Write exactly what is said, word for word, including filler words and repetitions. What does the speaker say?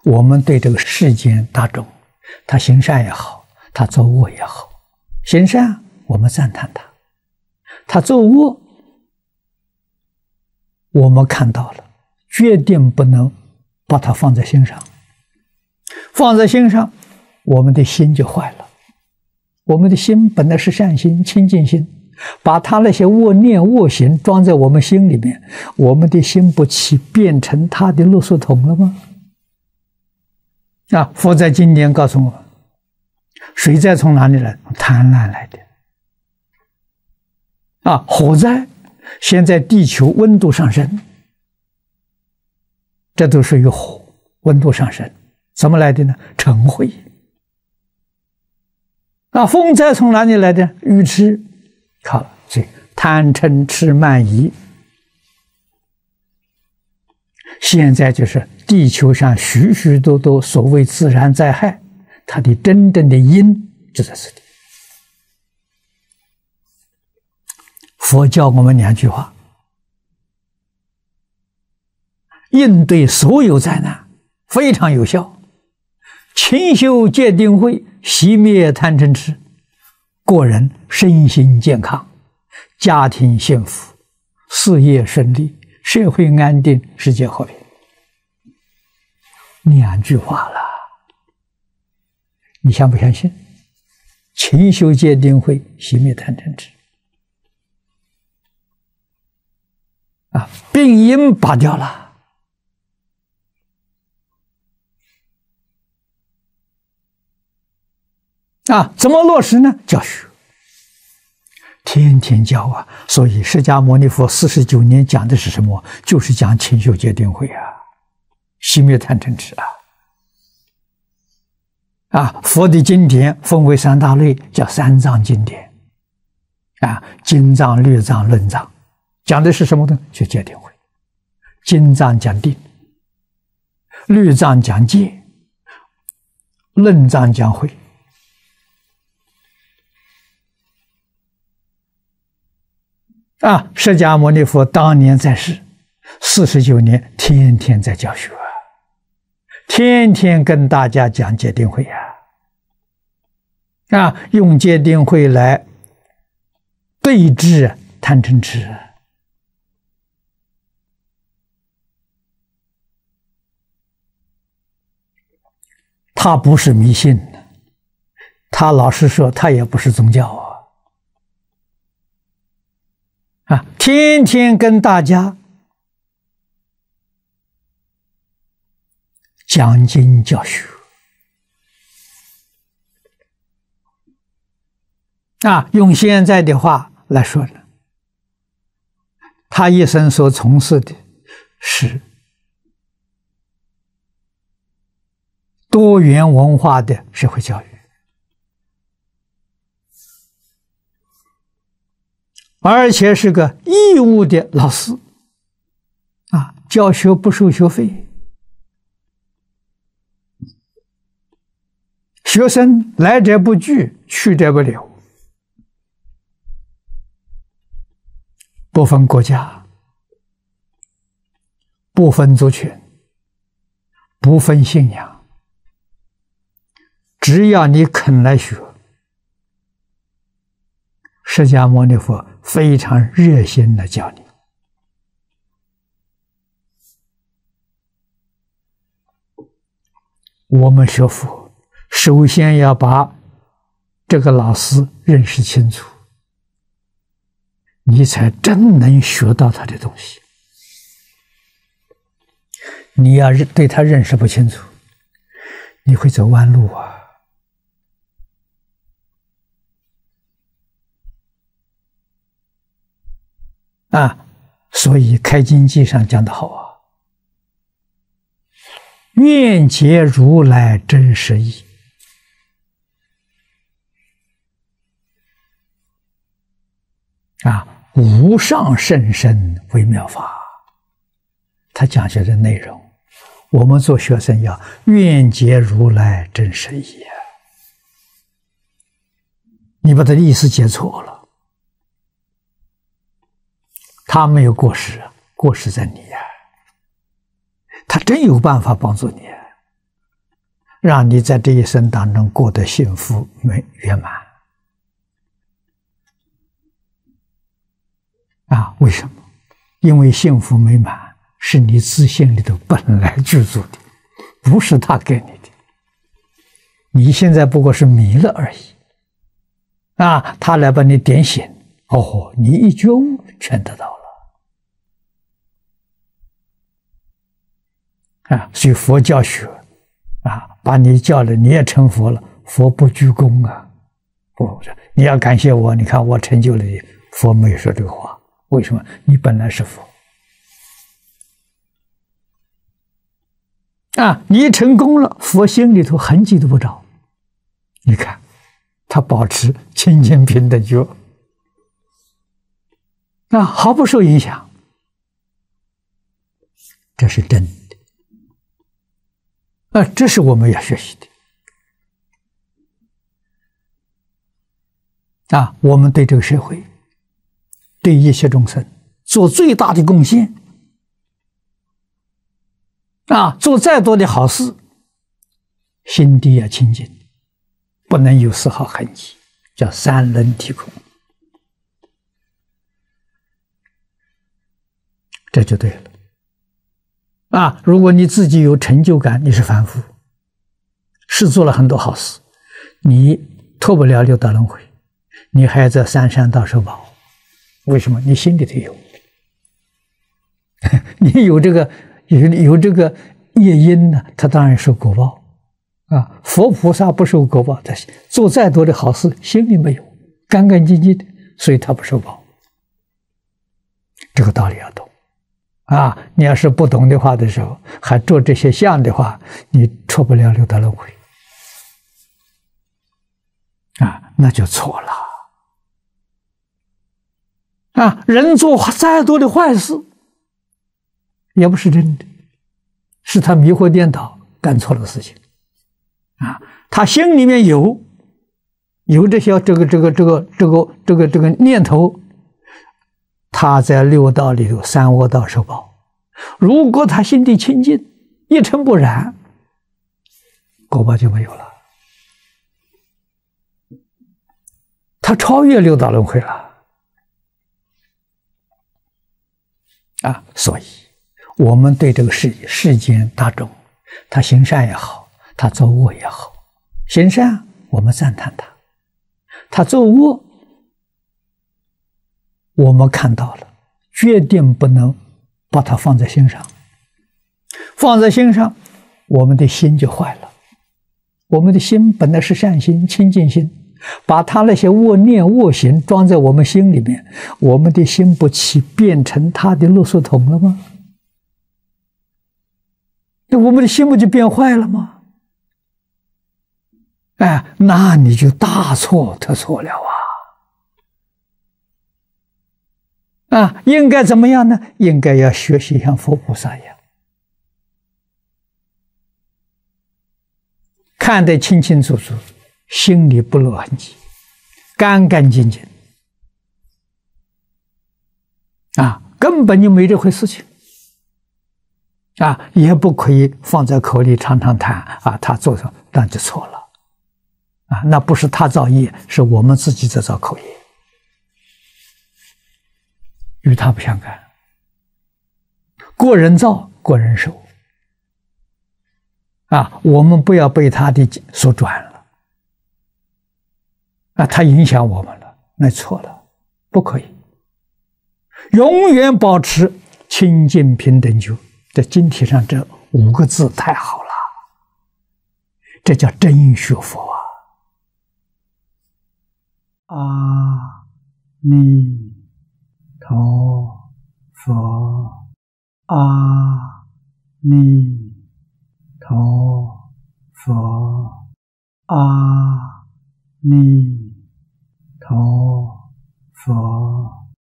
我们对这个世间大众，他行善也好，他作恶也好，行善我们赞叹他，他作恶我们看到了，决定不能把它放在心上，放在心上，我们的心就坏了。我们的心本来是善心、清净心，把他那些恶念、恶行装在我们心里面，我们的心不起变成他的垃圾桶了吗？啊，佛在经典告诉我们，水灾从哪里来？贪婪来的。啊，火灾，现在地球温度上升，这都属于火，温度上升，怎么来的呢？尘秽。啊，风灾从哪里来的？愚痴，靠这贪嗔痴慢疑。现在就是地球上许许多多所谓自然灾害，它的真正的因就在这里。佛教我们两句话，应对所有灾难非常有效。勤修戒定慧，熄灭贪嗔痴，个人身心健康，家庭幸福，事业顺利，社会安定，世界和平。两句话了，你相不相信？勤修戒定慧，熄灭贪嗔痴，啊，病因拔掉了。啊，怎么落实呢？教学，天天教啊！所以释迦牟尼佛四十九年讲的是什么？就是讲勤修戒定慧啊，熄灭贪嗔痴啊！啊，佛的经典分为三大类，叫三藏经典。啊，经藏、律藏、论藏，讲的是什么呢？就戒定慧。经藏讲定，律藏讲戒，论藏讲慧。啊，释迦牟尼佛当年在世四十九年，天天在教学啊，天天跟大家讲戒定慧啊，啊，用戒定慧来对治贪嗔痴。他不是迷信，他老实说，他也不是宗教啊。啊，天天跟大家讲经教学，啊，用现在的话来说呢，他一生所从事的是多元文化的社会教育。而且是个义务的老师，啊，教学不收学费，学生来者不拒，去者不留，不分国家，不分族群，不分信仰，只要你肯来学，释迦牟尼佛非常热心的教你。我们学佛，首先要把这个老师认识清楚，你才真能学到他的东西。你要对他认识不清楚，你会走弯路啊。啊，所以开经记上讲得好啊，愿解如来真实义。啊，无上甚深微妙法，他讲学的内容，我们做学生要愿解如来真实义啊。你把他的意思解错了，他没有过失，过失在你呀、啊。他真有办法帮助你、啊， 让你在这一生当中过得幸福美圆满。啊，为什么？因为幸福美满是你自信里头本来具足的，不是他给你的。你现在不过是迷了而已。啊，他来把你点醒，哦，你一觉悟全得到了。啊，所以佛教学啊，把你叫了，你也成佛了，佛不鞠躬啊，不，你要感谢我，你看我成就了你，佛没有说这个话，为什么？你本来是佛。啊，你成功了，佛心里头痕迹都不着，你看，他保持清净平等觉，啊，毫不受影响，这是真的。啊，这是我们要学习的。啊，我们对这个社会，对一切众生做最大的贡献。啊，做再多的好事，心地要清净，不能有丝毫痕迹，叫三轮体空，这就对了。啊，如果你自己有成就感，你是凡夫，是做了很多好事，你脱不了六道轮回，你还在三山道受报。为什么？你心里头有，你有这个。有有这个业因呢，他当然受果报啊。佛菩萨不受果报，他做再多的好事，心里没有，干干净净的，所以他不受报。这个道理要懂啊！你要是不懂的话的时候，还做这些相的话，你出不了六道轮回啊，那就错了啊！人做再多的坏事，也不是真的，是他迷惑颠倒，干错了事情，啊，他心里面有有这些这个这个这个这个这个这个念头，他在六道里头三恶道受报。如果他心地清净，一尘不染，果报就没有了，他超越六道轮回了，啊，所以。我们对这个世世间大众，他行善也好，他做恶也好，行善我们赞叹他，他做恶我们看到了，决定不能把它放在心上，放在心上，我们的心就坏了。我们的心本来是善心、清净心，把他那些恶念、恶行装在我们心里面，我们的心不起变成他的垃圾桶了吗？那我们的心不就变坏了吗？哎，那你就大错特错了啊！啊，应该怎么样呢？应该要学习像佛菩萨一样，看得清清楚楚，心里不露痕迹，干干净净，啊，根本就没这回事情。啊，也不可以放在口里常常谈啊，他做什么那就错了，啊，那不是他造业，是我们自己在造口业，与他不相干。过人造，过人受，啊，我们不要被他的所转了，啊，他影响我们了，那错了，不可以，永远保持清净平等觉。在经题上这五个字太好了，这叫真学佛啊！阿弥